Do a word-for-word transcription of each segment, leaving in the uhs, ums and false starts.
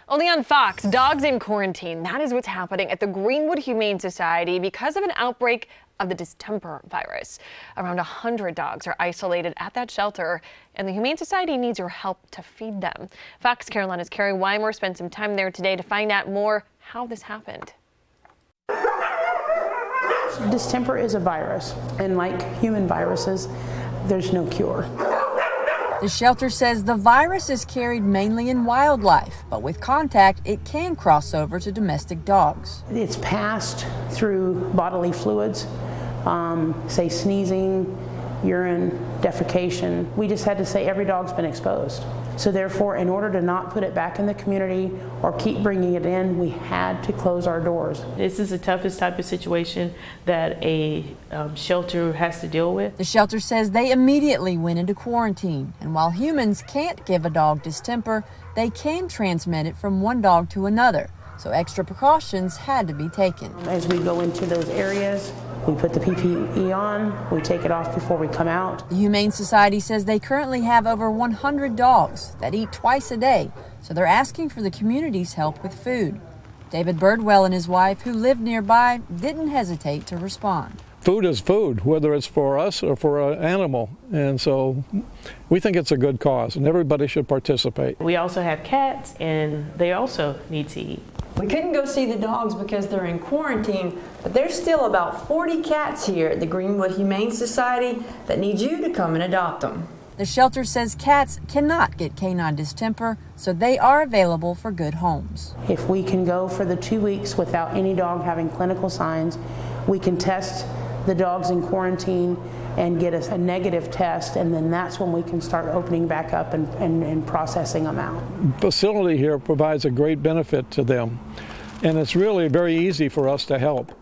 Only on Fox, dogs in quarantine. That is what's happening at the Greenwood Humane Society because of an outbreak of the distemper virus. Around one hundred dogs are isolated at that shelter, and the Humane Society needs your help to feed them. Fox Carolina's Carrie Weimer spent some time there today to find out more how this happened. Distemper is a virus, and like human viruses, there's no cure. The shelter says the virus is carried mainly in wildlife, but with contact, it can cross over to domestic dogs. It's passed through bodily fluids, um, say sneezing, urine, defecation. We just had to say every dog's been exposed. So therefore, in order to not put it back in the community or keep bringing it in, we had to close our doors. This is the toughest type of situation that a um, shelter has to deal with. The shelter says they immediately went into quarantine, and while humans can't give a dog distemper, they can transmit it from one dog to another. So extra precautions had to be taken. As we go into those areas, we put the P P E on, we take it off before we come out. The Humane Society says they currently have over one hundred dogs that eat twice a day, so they're asking for the community's help with food. David Birdwell and his wife, who lived nearby, didn't hesitate to respond. Food is food, whether it's for us or for an animal, and so we think it's a good cause, and everybody should participate. We also have cats, and they also need to eat. We couldn't go see the dogs because they're in quarantine, but there's still about forty cats here at the Greenwood Humane Society that need you to come and adopt them. The shelter says cats cannot get canine distemper, so they are available for good homes. If we can go for the two weeks without any dog having clinical signs, we can test the dogs in quarantine and get us a negative test, and then that's when we can start opening back up and, and, and processing them out. The facility here provides a great benefit to them, and it's really very easy for us to help.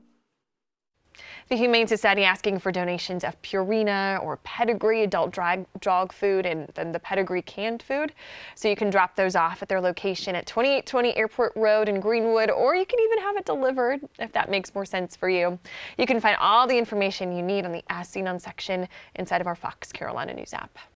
The Humane Society asking for donations of Purina or Pedigree adult drag, dog food and then the Pedigree canned food. So you can drop those off at their location at twenty-eight twenty Airport Road in Greenwood, or you can even have it delivered if that makes more sense for you. You can find all the information you need on the As Seen On section inside of our Fox Carolina News app.